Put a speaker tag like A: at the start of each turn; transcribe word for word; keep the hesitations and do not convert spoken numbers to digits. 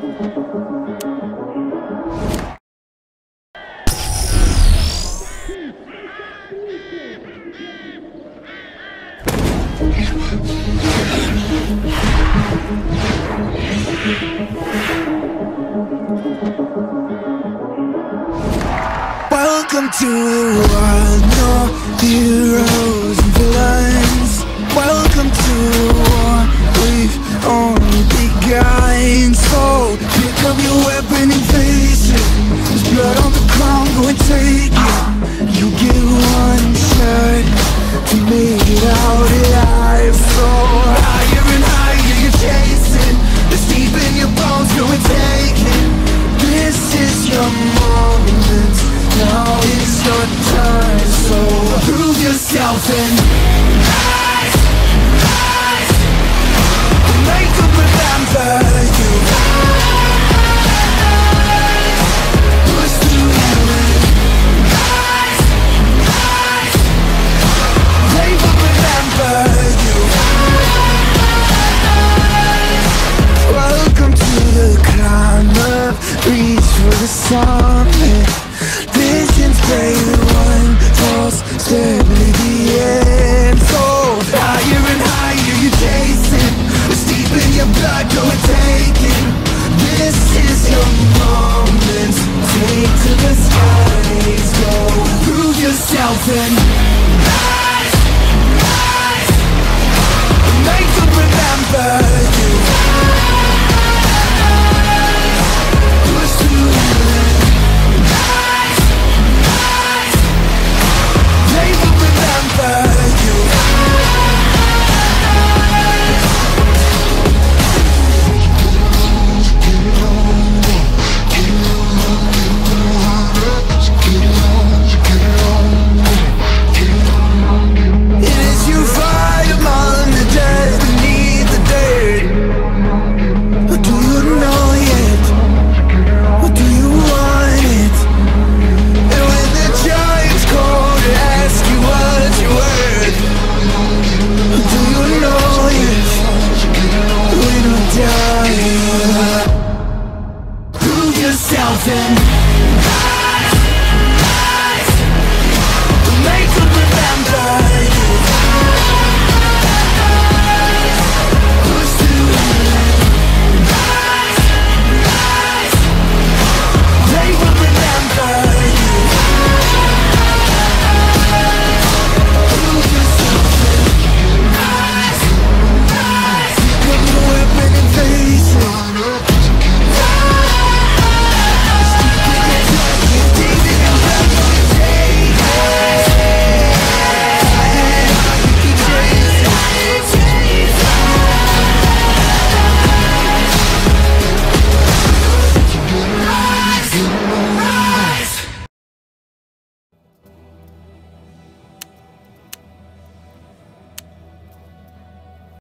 A: Welcome to the world, no heroes and villains. Welcome to the war, we've only begun. So pick up your weapon and face it. There's blood on the ground, go and take it. You get one shot to make it out alive. So higher and higher you're chasing. It's deep in your bones, go and take it. This is your moment, now it's your time. So prove yourself and rise, rise. Make them remember you. Rise, push through you and rise, rise. Make them remember you. Welcome to the climb, reach for the summit. Visions brave and one false step to the end. So higher and higher you're chasing. It's deep in your blood, go and take it. This is your moment. Take to the skies, go prove yourself and rise.